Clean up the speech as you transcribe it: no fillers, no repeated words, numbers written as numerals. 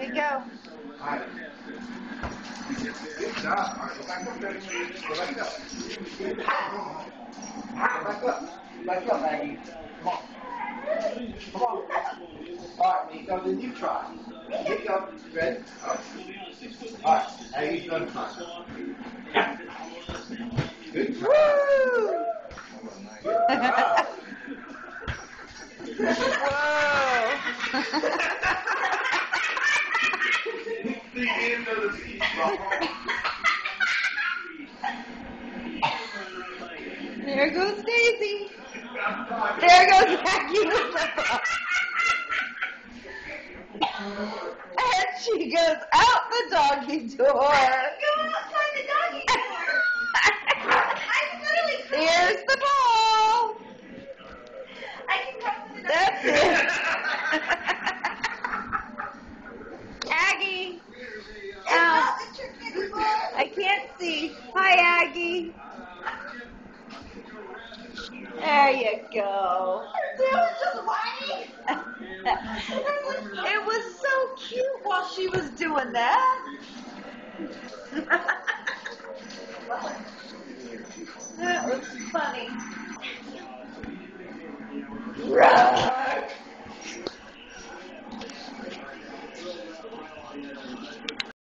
Here you go. Alright. Good job. Alright, go back up there. Go back up. Back up. Back up, Maggie. Come on. Come on. Alright, Nico, then you try. Nico, ready? Alright, Aggie's done fine. Good job. Woo! Good job. Whoa! The end of the season. There goes Daisy. There goes Maggie. And she goes out the doggy door. Go outside the doggy door. I literally couldn't. Here's the ball. I can come to the That's it. Aggie. Ow. I can't see. Hi, Aggie. There you go. just whining. It was so cute while she was doing that. That was funny.